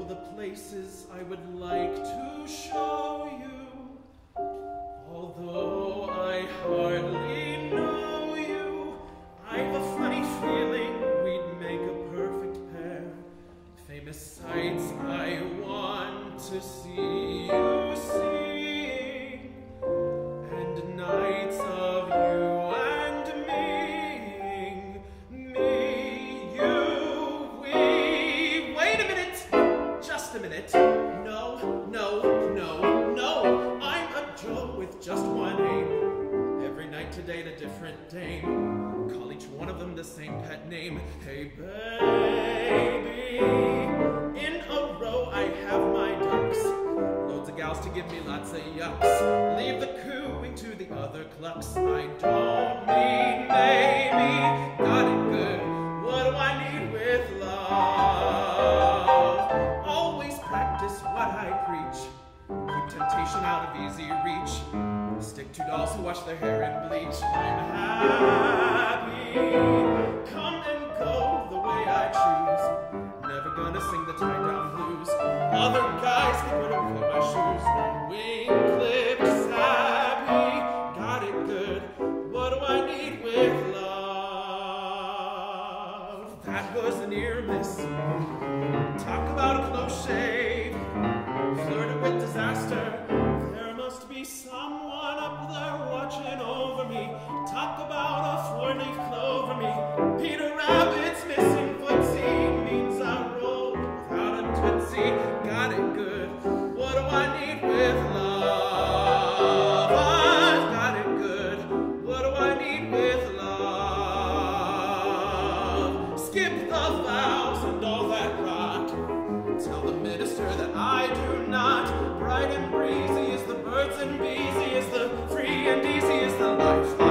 the places I would like to show you, although I hardly know you. I've a funny feeling we'd make a perfect pair. Famous sights I want to see you seeing, and nights of you and me, you, we. Wait a minute, just a minute. No, I'm a Joe with just one aim. Every night to date a different dame. Call each one of them the same pet name. Hey baby, in a row I have my ducks. Loads of gals to give me lots of yucks. Leave the cooing to the other clucks. I don't need maybe. Got it good. What do I need with love? Always practice what I preach. Keep temptation out of easy reach. Stick to dolls who wash their hair in bleach. I'm happy. Come and go the way I choose. Never gonna sing the tie-down blues. Other guys think when I put my shoes. Wing clipped, sappy. Got it good. What do I need with love? That was a near miss. Talk about a close shave. Flirted with disaster. There must be someone up there watching over me. Talk about a four-leaf clover me. Peter Rabbit's missing footsie means I roll without a tootsie. Got it good. What do I need with love? I've got it good. What do I need with love? Skip the vows and all that rot. Tell the minister that I do not. Bright and breezy is the birds and beesy is the free and easy is the life.